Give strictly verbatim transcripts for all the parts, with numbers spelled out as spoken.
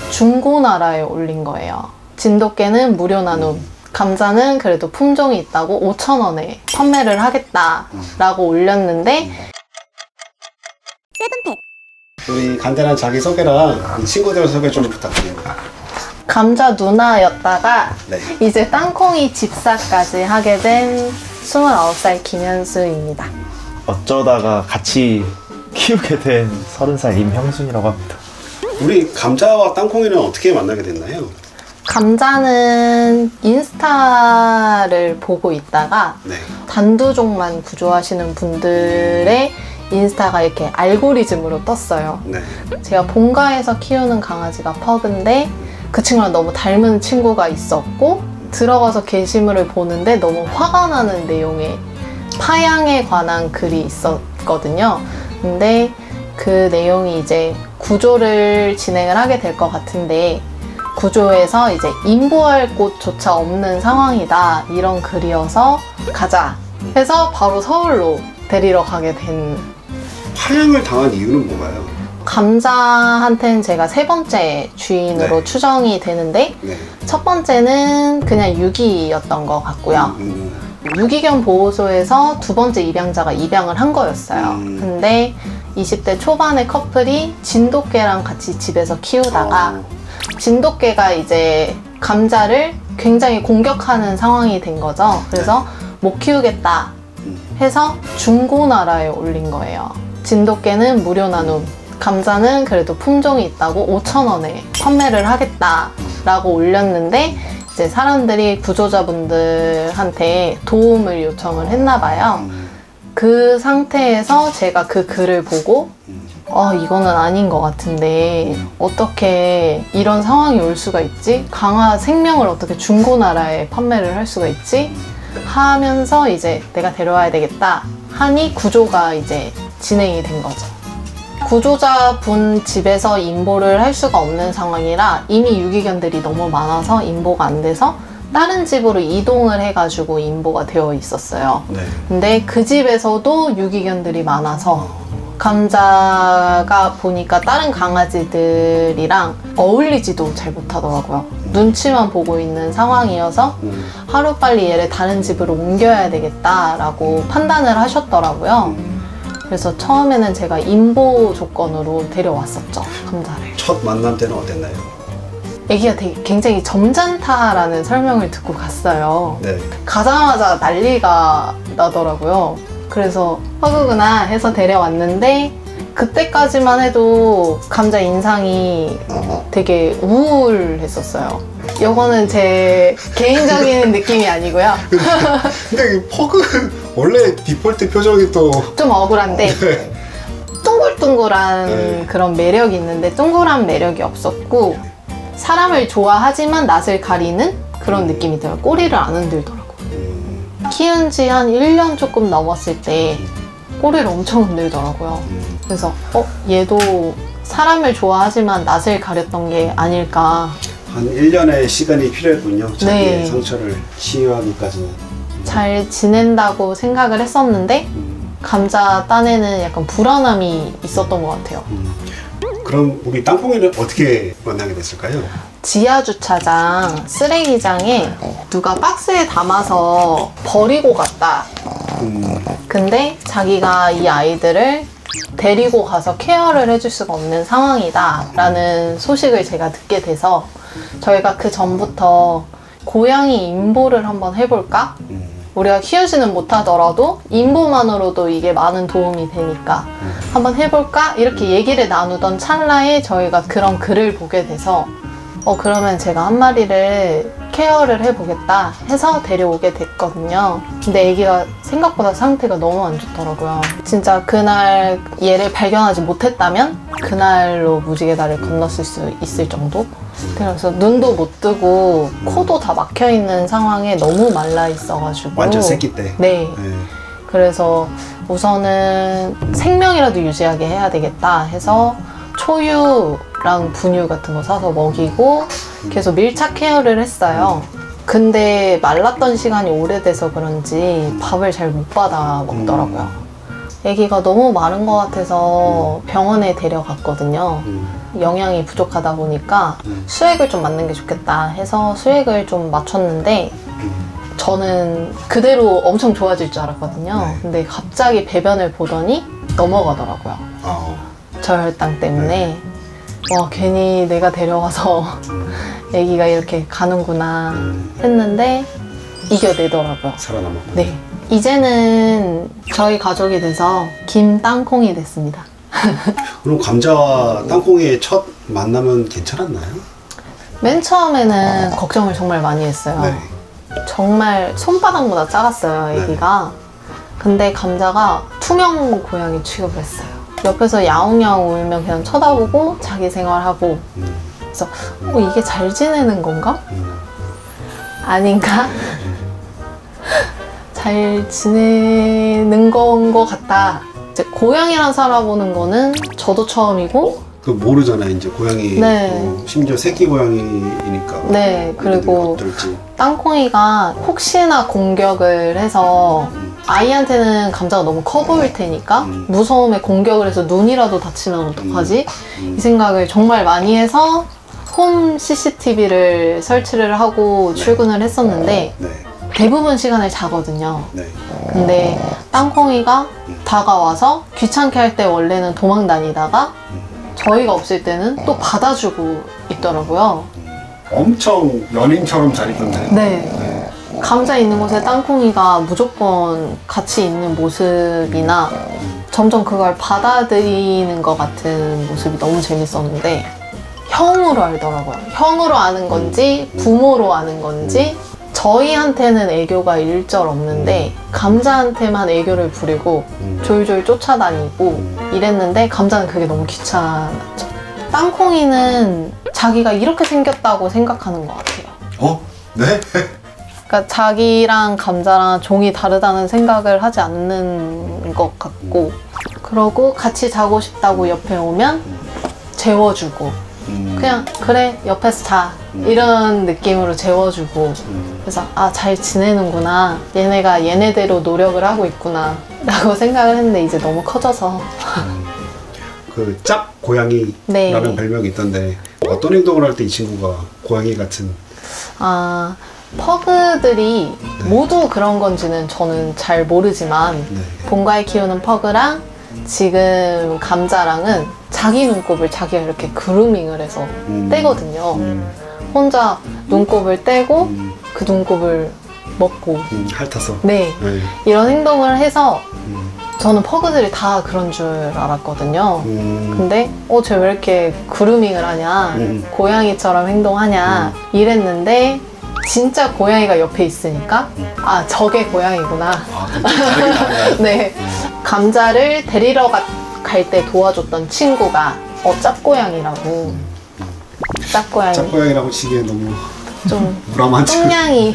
중고나라에 올린 거예요. 진돗개는 무료 나눔, 감자는 그래도 품종이 있다고 오천 원에 판매를 하겠다라고 올렸는데 세븐팩. 우리 간단한 자기소개랑 친구들 소개 좀 부탁드립니다. 감자 누나였다가 네. 이제 땅콩이 집사까지 하게 된 스물아홉 살 김현수입니다. 어쩌다가 같이 키우게 된 서른 살 임형순이라고 합니다. 우리 감자와 땅콩이는 어떻게 만나게 됐나요? 감자는 인스타를 보고 있다가 네. 단두종만 구조하시는 분들의 인스타가 이렇게 알고리즘으로 떴어요. 네. 제가 본가에서 키우는 강아지가 퍼그인데 그 친구랑 너무 닮은 친구가 있었고 들어가서 게시물을 보는데 너무 화가 나는 내용의 파양에 관한 글이 있었거든요. 근데 그 내용이 이제 구조를 진행을 하게 될 것 같은데 구조에서 이제 인보할 곳조차 없는 상황이다 이런 글이어서 가자 해서 바로 서울로 데리러 가게 된. 파양을 당한 이유는 뭔가요? 감자한테는 제가 세 번째 주인으로 네. 추정이 되는데 네. 첫 번째는 그냥 유기였던 것 같고요. 음, 유기견 보호소에서 두 번째 입양자가 입양을 한 거였어요. 음. 근데 이십 대 초반의 커플이 진돗개랑 같이 집에서 키우다가 어. 진돗개가 이제 감자를 굉장히 공격하는 상황이 된 거죠. 그래서 못 키우겠다 해서 중고나라에 올린 거예요. 진돗개는 무료 나눔, 감자는 그래도 품종이 있다고 오천 원에 판매를 하겠다라고 올렸는데 이제 사람들이 구조자분들한테 도움을 요청을 했나 봐요. 그 상태에서 제가 그 글을 보고 어, 이거는 아닌 것 같은데 어떻게 이런 상황이 올 수가 있지? 강아 생명을 어떻게 중고나라에 판매를 할 수가 있지? 하면서 이제 내가 데려와야 되겠다 하니 구조가 이제 진행이 된 거죠. 구조자분 집에서 인보를 할 수가 없는 상황이라 이미 유기견들이 너무 많아서 인보가 안 돼서 다른 집으로 이동을 해가지고 인보가 되어 있었어요. 네. 근데 그 집에서도 유기견들이 많아서 감자가 보니까 다른 강아지들이랑 어울리지도 잘 못하더라고요. 눈치만 보고 있는 상황이어서 음. 하루빨리 얘를 다른 집으로 옮겨야 되겠다라고 판단을 하셨더라고요. 그래서 처음에는 제가 인보 조건으로 데려왔었죠, 감자를. 첫 만남 때는 어땠나요? 애기가 되게 굉장히 점잖다라는 설명을 듣고 갔어요. 네. 가자마자 난리가 나더라고요. 그래서 허그구나 해서 데려왔는데 그때까지만 해도 감자 인상이 되게 우울했었어요. 이거는 제 개인적인 느낌이 아니고요. 근데 이 퍼그 원래 디폴트 표정이 또 좀 억울한데 네. 둥글둥글한 네. 그런 매력이 있는데 둥글한 매력이 없었고 사람을 좋아하지만 낯을 가리는 그런 느낌이 들어요. 꼬리를 안 흔들더라고요. 키운 지 한 일 년 조금 넘었을 때 꼬리를 엄청 흔들더라고요. 그래서 어? 얘도 사람을 좋아하지만 낯을 가렸던 게 아닐까. 한 일 년의 시간이 필요했군요. 자기의 네. 상처를 치유하기까지는. 잘 지낸다고 생각을 했었는데 음. 감자 딴에는 약간 불안함이 있었던 것 같아요. 음. 그럼 우리 땅콩이는 어떻게 만나게 됐을까요? 지하 주차장 쓰레기장에 누가 박스에 담아서 버리고 갔다. 음. 근데 자기가 이 아이들을 데리고 가서 케어를 해줄 수가 없는 상황이다 라는 소식을 제가 듣게 돼서 저희가 그 전부터 고양이 인보를 한번 해볼까? 음. 우리가 키우지는 못하더라도 인보만으로도 이게 많은 도움이 되니까 한번 해볼까? 이렇게 얘기를 나누던 찰나에 저희가 그런 글을 보게 돼서 어 그러면 제가 한 마리를 케어를 해보겠다 해서 데려오게 됐거든요. 근데 애기가 생각보다 상태가 너무 안 좋더라고요. 진짜 그날 얘를 발견하지 못했다면 그날로 무지개 다리를 건넜을 수 있을 정도? 그래서 눈도 못 뜨고 코도 다 막혀있는 상황에 너무 말라 있어가지고 완전 새끼 때. 네. 네. 그래서 우선은 생명이라도 유지하게 해야 되겠다 해서 초유랑 분유 같은 거 사서 먹이고 계속 밀착 케어를 했어요. 근데 말랐던 시간이 오래돼서 그런지 밥을 잘 못 받아 먹더라고요. 아기가 너무 마른 것 같아서 병원에 데려갔거든요. 음. 영양이 부족하다 보니까 음. 수액을 좀 맞는 게 좋겠다 해서 수액을 좀 맞췄는데 음. 저는 그대로 엄청 좋아질 줄 알았거든요. 네. 근데 갑자기 배변을 보더니 넘어가더라고요. 어. 저혈당 때문에. 네. 와, 괜히 내가 데려와서 아기가 이렇게 가는구나 음. 했는데 이겨내더라고요. 살아남았고. 네. 이제는 저희 가족이 돼서 김땅콩이 됐습니다. 그럼 감자와 땅콩의 첫 만남은 괜찮았나요? 맨 처음에는 걱정을 정말 많이 했어요. 네. 정말 손바닥보다 작았어요, 아기가. 근데 감자가 투명 고양이 취급을 했어요. 옆에서 야옹야옹 울면 그냥 쳐다보고 자기 생활하고. 음. 그래서 어, 이게 잘 지내는 건가? 음. 아닌가? 잘 지내는 건 것 같다. 이제 고양이랑 살아보는 거는 저도 처음이고, 그 모르잖아요, 이제 고양이. 네. 어, 심지어 새끼 고양이니까. 네, 그리고 어떨지. 땅콩이가 혹시나 공격을 해서 아이한테는 감자가 너무 커 보일 테니까 음. 무서움에 공격을 해서 눈이라도 다치면 어떡하지? 음. 이 생각을 정말 많이 해서 홈 씨씨티비를 설치를 하고 네. 출근을 했었는데 네. 대부분 시간을 자거든요. 네. 근데 땅콩이가 다가와서 귀찮게 할 때 원래는 도망 다니다가 저희가 없을 때는 또 받아주고 있더라고요. 엄청 연인처럼 잘 있던데. 네. 감자 있는 곳에 땅콩이가 무조건 같이 있는 모습이나 점점 그걸 받아들이는 것 같은 모습이 너무 재밌었는데 형으로 알더라고요. 형으로 아는 건지 부모로 아는 건지 저희한테는 애교가 일절 없는데 감자한테만 애교를 부리고 졸졸 쫓아다니고 이랬는데 감자는 그게 너무 귀찮았죠. 땅콩이는 자기가 이렇게 생겼다고 생각하는 것 같아요. 어? 네? 그러니까 자기랑 감자랑 종이 다르다는 생각을 하지 않는 것 같고, 그러고 같이 자고 싶다고 옆에 오면 재워주고 음. 그냥 그래 옆에서 자 이런 느낌으로 재워주고, 그래서 아, 잘 지내는구나, 얘네가 얘네대로 노력을 하고 있구나 라고 생각을 했는데 이제 너무 커져서 그 짭 고양이라는 네. 별명이 있던데 어떤 행동을 할 때 이 친구가 고양이 같은. 아, 퍼그들이 네. 모두 그런 건지는 저는 잘 모르지만 네. 본가에 키우는 퍼그랑 지금 감자랑은 자기 눈곱을 자기가 이렇게 그루밍을 해서 음. 떼거든요. 음. 혼자 눈곱을 떼고 음. 그 눈곱을 먹고 음. 핥아서. 네, 네. 이런 행동을 해서 음. 저는 퍼그들이 다 그런 줄 알았거든요. 음. 근데 어, 쟤 왜 이렇게 그루밍을 하냐, 음. 고양이처럼 행동하냐 이랬는데 진짜 고양이가 옆에 있으니까 아, 저게 고양이구나. 아, 좀 다르게 다른가요? 네, 감자를 데리러 갈 때 도와줬던 친구가 어, 짭고양이라고. 짭고양이. 짭고양이라고 치기에 너무 좀 무람한 친구. 똥냥이.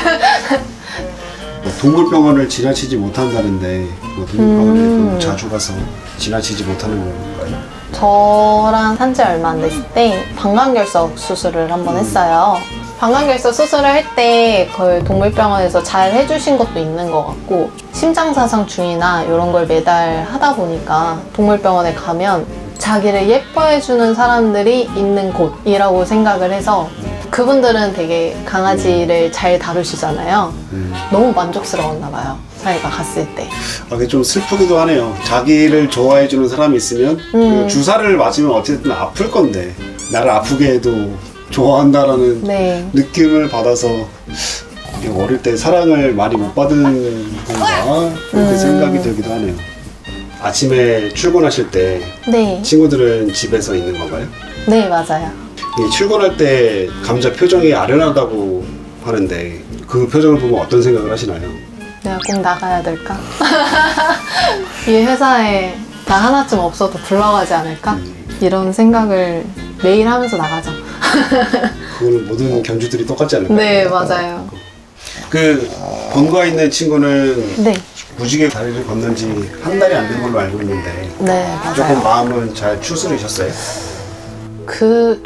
동물병원을 지나치지 못한다는데 뭐 동물병원에 음. 그 자주 가서 지나치지 못하는 건가요? 저랑 산지 얼마 안 됐을 때 방광결석 수술을 한번 했어요. 방광결석 수술을 할 때 그 동물병원에서 잘 해주신 것도 있는 것 같고, 심장사상 중이나 이런 걸 매달 하다 보니까 동물병원에 가면 자기를 예뻐해주는 사람들이 있는 곳이라고 생각을 해서 그분들은 되게 강아지를 잘 다루시잖아요. 음. 너무 만족스러웠나 봐요, 자기가 갔을 때. 아, 그게 좀 슬프기도 하네요. 자기를 좋아해주는 사람이 있으면 음. 그 주사를 맞으면 어쨌든 아플 건데 나를 아프게 해도 좋아한다라는 네. 느낌을 느낌을 받아서 어릴 때 사랑을 많이 못 받은 건가 그렇게 음. 생각이 들기도 하네요. 아침에 출근하실 때 네. 친구들은 집에서 있는 건가요? 네, 맞아요. 이 출근할 때 감자 표정이 아련하다고 하는데 그 표정을 보면 어떤 생각을 하시나요? 내가 꼭 나가야 될까? 이 회사에 나 하나쯤 없어도 굴러가지 않을까? 음. 이런 생각을 매일 하면서 나가죠. 그거는 모든 견주들이 똑같지 않을까요? 네, 맞아요. 그 본가에 있는 친구는 네, 무지개 다리를 건넌 지 한 달이 안 된 걸로 알고 있는데 네, 조금 맞아요. 마음은 잘 추스르셨어요? 그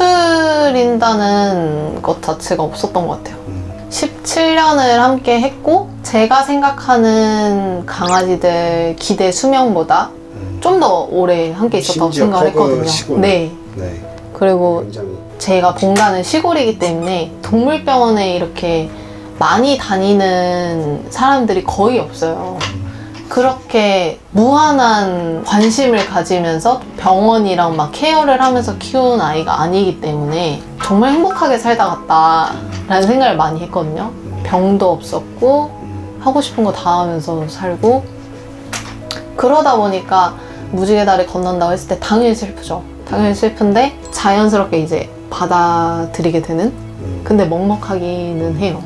추스린다는 것 자체가 없었던 것 같아요. 음. 십칠 년을 함께 했고, 제가 생각하는 강아지들 기대 수명보다 음. 좀 더 오래 함께 있었다고 심지어 생각을 했거든요. 퍼그시고는. 네. 네. 그리고 굉장히 제가 본가는 시골이기 때문에 동물병원에 이렇게 많이 다니는 사람들이 거의 없어요. 그렇게 무한한 관심을 가지면서 병원이랑 막 케어를 하면서 키운 아이가 아니기 때문에 정말 행복하게 살다 갔다라는 생각을 많이 했거든요. 병도 없었고 하고 싶은 거 다 하면서 살고, 그러다 보니까 무지개 다리 건넌다고 했을 때 당연히 슬프죠. 당연히 슬픈데 자연스럽게 이제 받아들이게 되는? 근데 먹먹하기는 해요.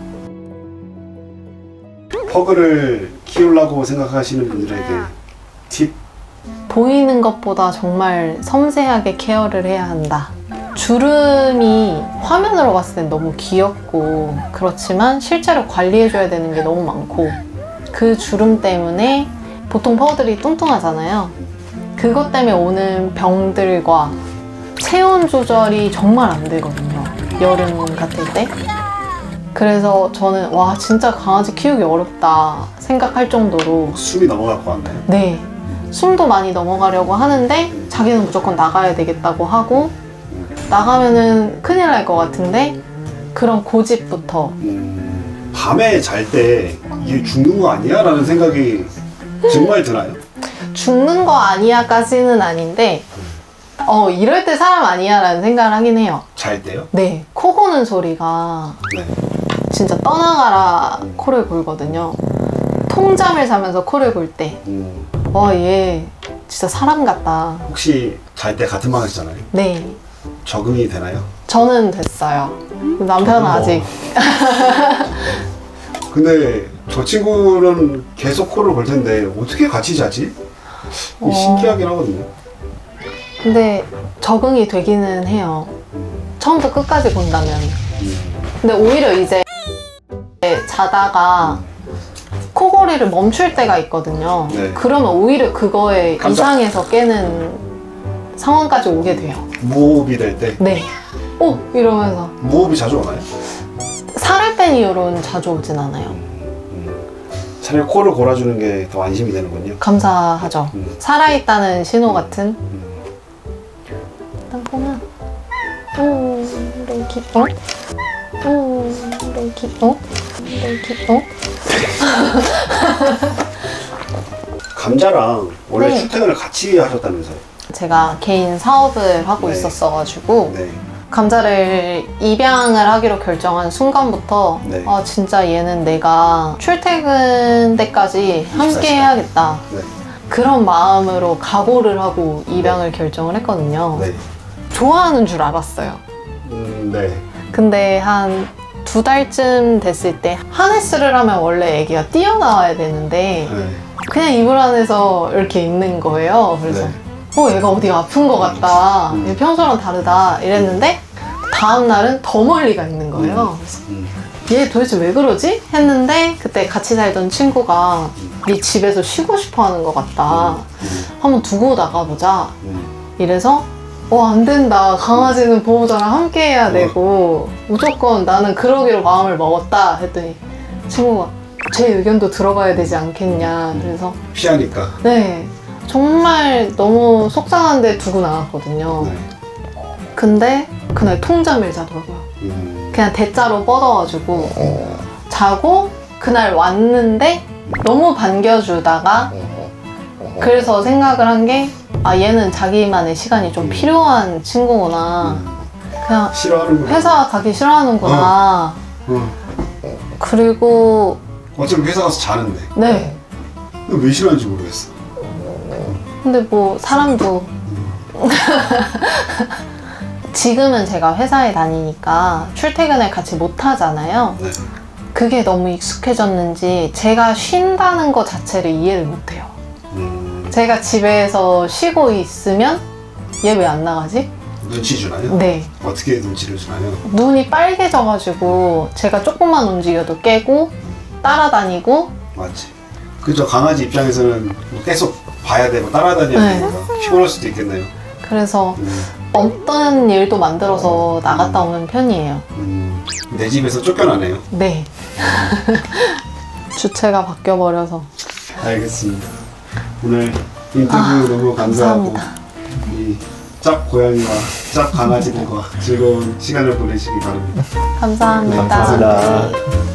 퍼그를 키우려고 생각하시는 분들에게 팁? 보이는 것보다 정말 섬세하게 케어를 해야 한다. 주름이 화면으로 봤을 땐 너무 귀엽고 그렇지만 실제로 관리해줘야 되는 게 너무 많고, 그 주름 때문에 보통 퍼들이 뚱뚱하잖아요. 그것 때문에 오는 병들과 체온 조절이 정말 안 되거든요. 여름 같을 때. 그래서 저는 와 진짜 강아지 키우기 어렵다 생각할 정도로 숨이 넘어갈 것 같나요? 네, 숨도 많이 넘어가려고 하는데 자기는 무조건 나가야 되겠다고 하고, 나가면은 큰일 날 것 같은데 그런 고집부터. 음, 밤에 잘 때 이게 죽는 거 아니야? 라는 생각이 정말 드나요? 죽는 거 아니야 까지는 아닌데 어 이럴 때 사람 아니야 라는 생각을 하긴 해요. 잘 때요? 네, 코 고는 소리가 네. 진짜 떠나가라 코를 골거든요. 통잠을 자면서 코를 골 때 음, 와 얘 진짜 사람 같다. 혹시 잘 때 같은 방 하시잖아요. 네, 적응이 되나요? 저는 됐어요. 남편은 어. 아직. 근데 저 친구는 계속 코를 골 텐데 어떻게 같이 자지? 어. 신기하긴 하거든요. 근데 적응이 되기는 해요. 처음부터 끝까지 본다면. 근데 오히려 이제 자다가 코골이를 멈출 때가 있거든요. 네. 그러면 오히려 그거에 깜짝- 이상해서 깨는 상황까지 오게 돼요. 무호흡이 될 때. 네. 오! 이러면서. 무호흡이 자주 오나요? 살을 뺀 이후로는 자주 오진 않아요. 차라리 코를 골아주는 게 더 안심이 되는군요. 감사하죠. 음. 살아있다는 신호 같은. 음. 땅콩아. 오, 레기. 어? 오, 레기. 어? 레기. 어? 감자랑 원래 네. 출퇴근을 같이 하셨다면서요? 제가 개인 사업을 하고 네. 있었어가지고 네. 감자를 입양을 하기로 결정한 순간부터 네. 아 진짜 얘는 내가 출퇴근 때까지 함께 해야겠다, 네. 그런 마음으로 각오를 하고 입양을 결정을 했거든요. 네. 좋아하는 줄 알았어요. 음, 네. 근데 한 두 달쯤 됐을 때 하네스를 하면 원래 애기가 뛰어나와야 되는데 네. 그냥 이불 안에서 이렇게 있는 거예요. 그래서 네. 어 얘가 어디가 아픈 것 같다, 음. 얘 평소랑 다르다 이랬는데 다음 날은 더 멀리가 있는 거예요. 그래서 음. 얘 도대체 왜 그러지? 했는데 그때 같이 살던 친구가 네 집에서 쉬고 싶어 하는 것 같다, 음. 한번 두고 나가보자 음. 이래서 어 안 된다, 강아지는 보호자랑 함께 해야 되고 무조건 나는 그러기로 마음을 먹었다 했더니 친구가 제 의견도 들어가야 되지 않겠냐. 그래서 피하니까. 네, 정말 너무 속상한데 두고 나갔거든요. 네. 근데 그날 통잠을 자더라고요. 음. 그냥 대자로 뻗어가지고 자고 그날 왔는데 너무 반겨주다가 그래서 생각을 한 게 아 얘는 자기만의 시간이 좀 필요한 친구구나. 그냥 싫어하는구나. 회사 가기 싫어하는구나. 어. 그리고 어차피 회사 가서 자는데. 네, 근데 왜 싫어하는지 모르겠어. 근데 뭐 사람도 지금은 제가 회사에 다니니까 출퇴근을 같이 못 하잖아요. 네. 그게 너무 익숙해졌는지 제가 쉰다는 것 자체를 이해를 못 해요. 음. 제가 집에서 쉬고 있으면 얘 왜 안 나가지? 눈치 주나요? 네. 어떻게 눈치를 주나요? 눈이 빨개져가지고 제가 조금만 움직여도 깨고 따라다니고. 맞지. 그죠. 강아지 입장에서는 뭐 계속 봐야 되고 따라다녀야 네. 되니까 피곤할 수도 있겠네요. 그래서 음. 없던 일도 만들어서 나갔다 오는 편이에요. 음. 내 집에서 쫓겨나네요. 네. 주체가 바뀌어버려서. 알겠습니다. 오늘 인터뷰 아, 너무 감사하고 감사합니다. 이 짝 고양이와 짝 강아지들과 즐거운 시간을 보내시기 바랍니다. 감사합니다. 감사합니다. 네.